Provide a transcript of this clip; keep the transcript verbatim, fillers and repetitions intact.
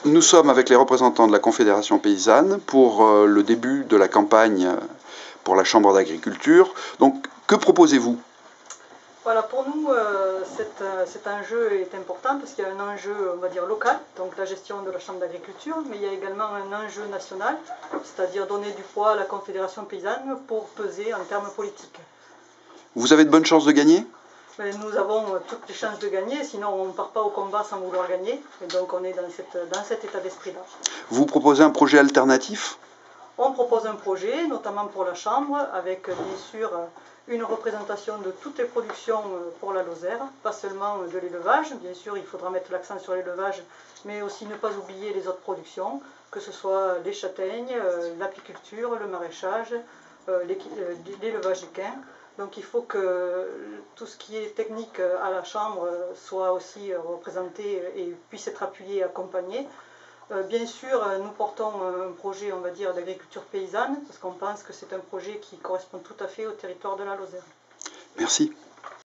Nous sommes avec les représentants de la Confédération paysanne pour euh, le début de la campagne pour la Chambre d'agriculture. Donc, que proposez-vous? Voilà, pour nous, euh, cet, euh, cet enjeu est important parce qu'il y a un enjeu, on va dire, local, donc la gestion de la Chambre d'agriculture, mais il y a également un enjeu national, c'est-à-dire donner du poids à la Confédération paysanne pour peser en termes politiques. Vous avez de bonnes chances de gagner? Mais nous avons toutes les chances de gagner, sinon on ne part pas au combat sans vouloir gagner, et donc on est dans, cette, dans cet état d'esprit-là. Vous proposez un projet alternatif? On propose un projet, notamment pour la Chambre, avec bien sûr une représentation de toutes les productions pour la Lozère, pas seulement de l'élevage. Bien sûr, il faudra mettre l'accent sur l'élevage, mais aussi ne pas oublier les autres productions, que ce soit les châtaignes, l'apiculture, le maraîchage, l'élevage équin. Donc il faut que tout ce qui est technique à la Chambre soit aussi représenté et puisse être appuyé et accompagné. Euh, bien sûr, euh, nous portons un projet, on va dire, d'agriculture paysanne, parce qu'on pense que c'est un projet qui correspond tout à fait au territoire de la Lozère. Merci.